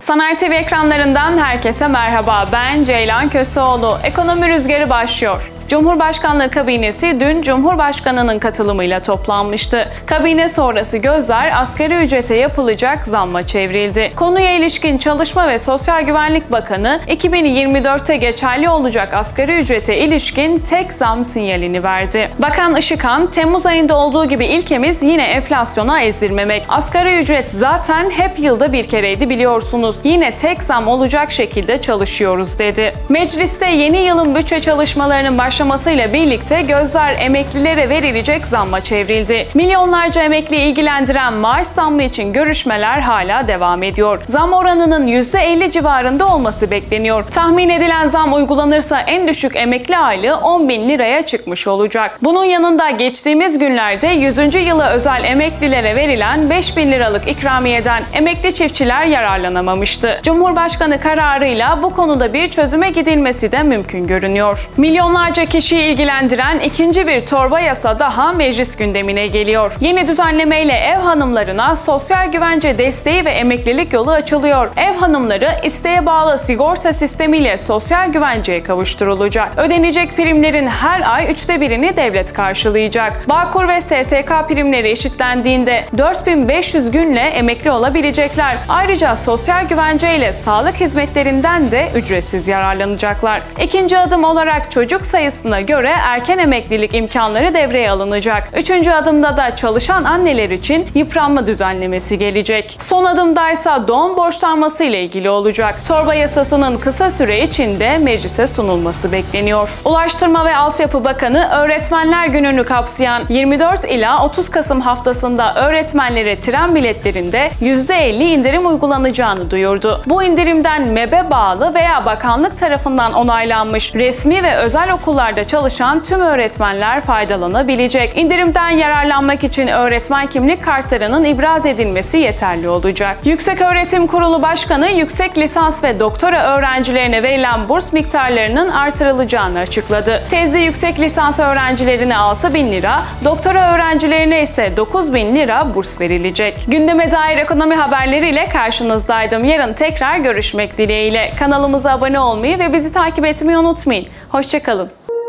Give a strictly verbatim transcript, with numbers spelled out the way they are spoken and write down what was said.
Sanayi T V ekranlarından herkese merhaba. Ben Ceylan Köseoğlu. Ekonomi Rüzgarı başlıyor. Cumhurbaşkanlığı kabinesi dün Cumhurbaşkanı'nın katılımıyla toplanmıştı. Kabine sonrası gözler asgari ücrete yapılacak zamma çevrildi. Konuya ilişkin Çalışma ve Sosyal Güvenlik Bakanı iki bin yirmi dörtte geçerli olacak asgari ücrete ilişkin tek zam sinyalini verdi. Bakan Işıkhan, Temmuz ayında olduğu gibi ilkemiz yine enflasyona ezdirmemek. Asgari ücret zaten hep yılda bir kereydi biliyorsunuz. Yine tek zam olacak şekilde çalışıyoruz dedi. Mecliste yeni yılın bütçe çalışmalarının başlamasıyla birlikte gözler emeklilere verilecek zamma çevrildi. Milyonlarca emekliyi ilgilendiren maaş zammı için görüşmeler hala devam ediyor. Zam oranının yüzde elli civarında olması bekleniyor. Tahmin edilen zam uygulanırsa en düşük emekli aylığı on bin liraya çıkmış olacak. Bunun yanında geçtiğimiz günlerde yüzüncü yıla özel emeklilere verilen beş bin liralık ikramiyeden emekli çiftçiler yararlanamamıştı. Cumhurbaşkanı kararıyla bu konuda bir çözüme gidilmesi de mümkün görünüyor. Milyonlarca kişiyi ilgilendiren ikinci bir torba yasa daha meclis gündemine geliyor. Yeni düzenlemeyle ev hanımlarına sosyal güvence desteği ve emeklilik yolu açılıyor. Ev hanımları isteğe bağlı sigorta sistemiyle sosyal güvenceye kavuşturulacak. Ödenecek primlerin her ay üçte birini devlet karşılayacak. Bağkur ve S S K primleri eşitlendiğinde dört bin beş yüz günle emekli olabilecekler. Ayrıca sosyal güvence ile sağlık hizmetlerinden de ücretsiz yararlanacaklar. İkinci adım olarak çocuk sayısına göre erken emeklilik imkanları devreye alınacak. Üçüncü adımda da çalışan anneler için yıpranma düzenlemesi gelecek. Son adımdaysa doğum borçlanması ile ilgili olacak. Torba yasasının kısa süre içinde meclise sunulması bekleniyor. Ulaştırma ve Altyapı Bakanı Öğretmenler Günü'nü kapsayan yirmi dört ila otuz Kasım haftasında öğretmenlere tren biletlerinde yüzde elli indirim uygulanacağını duyurdu. Bu indirimden MEB'e bağlı veya bakanlık tarafından onaylanmış resmi ve özel okullarda çalışan tüm öğretmenler faydalanabilecek. İndirimden yararlanmak için öğretmen kimlik kartlarının ibraz edilmesi yeterli olacak. Yükseköğretim Kurulu Başkanı yüksek lisans ve doktora öğrencilerine verilen burs miktarlarının artırılacağını açıkladı. Tezli yüksek lisans öğrencilerine altı bin lira, doktora öğrencilerine ise dokuz bin lira burs verilecek. Gündeme dair ekonomi haberleriyle karşınızdaydım. Yarın tekrar görüşmek dileğiyle. Kanalımıza abone olmayı ve bizi takip etmeyi unutmayın. Hoşça kalın.